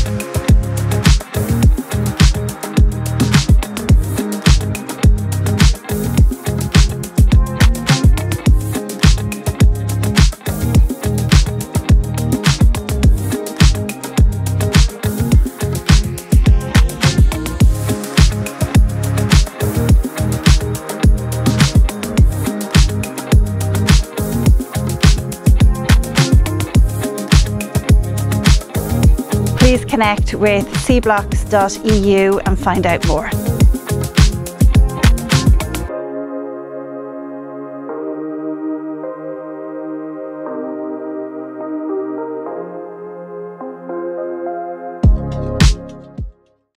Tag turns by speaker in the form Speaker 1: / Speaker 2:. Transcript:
Speaker 1: Please connect with SEEBLOCKS.eu and find out more.